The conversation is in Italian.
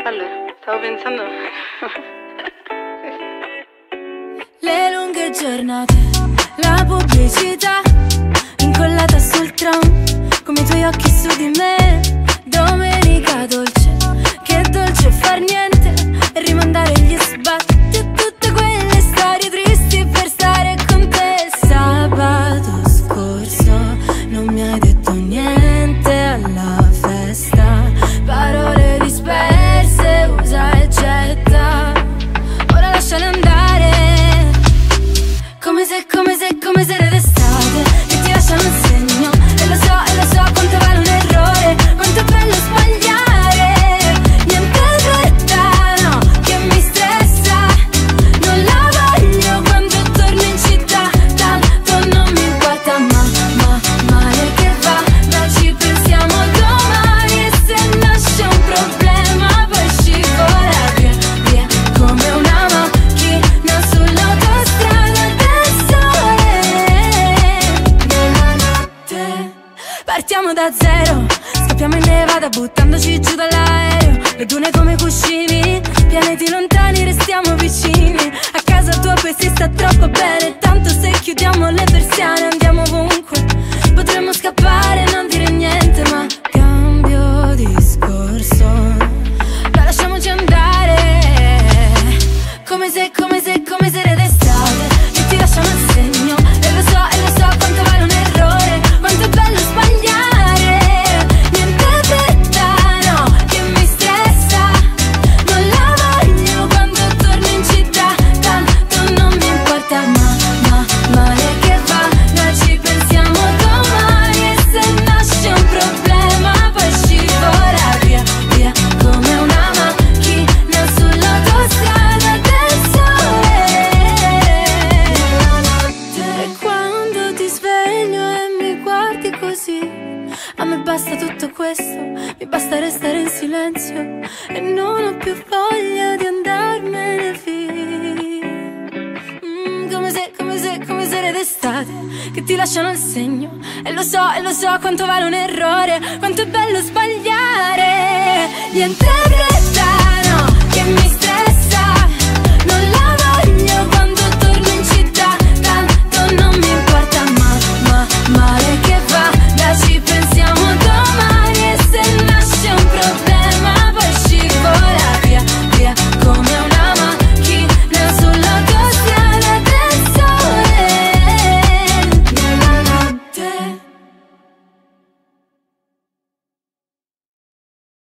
Allora, stavo pensando. Le lunghe giornate, la pubblicità incollata sul tram, come i tuoi occhi su di me. Domenica dolce, che dolce far niente e rimandare gli sbatti a tutte quelle storie tristi per stare con te. Sabato scorso non mi hai detto niente alla festa, parole disperse, usa e getta. Ora lasciale andare, come se era d'estate, che ti lasciano un segno. E lo so quanto vale un errore, quanto è bello sbagliare. Niente fretta, no, che mi stressa. Non la voglio quando torno in città, tanto non mi importa, male che va. Dai, ci pensiamo domani e se nasce un problema poi scivola via, come una macchina sull'autostrada del sole. Nella notte partiamo da zero, scappiamo in Nevada buttandoci giù dall'aereo. Le dune come cuscini, pianeti lontani restiamo vicini. A casa tua poi si sta troppo bene, tanto se chiudiamo le persiane andiamo ovunque. Potremmo scappare e non dire niente, ma cambio discorso, dai, lasciamoci andare, come se era d'estate, che ti lasciano il segno. E lo so quanto vale un errore, quanto è bello sbagliare. Niente fretta, no, che mi stressa. Non la voglio quando torno in città, tanto non mi importa, male che va. Noi ci pensiamo domani e se nasce un problema poi scivola via, come una macchina sull'autostrada del sole. E quando ti sveglio e mi guardi così, a me basta tutto questo, mi basta restare in silenzio e non ho più voglia di andarmene via. Come se era d'estate, che ti lasciano il segno. E lo so quanto vale un errore, quanto è bello sbagliare. Niente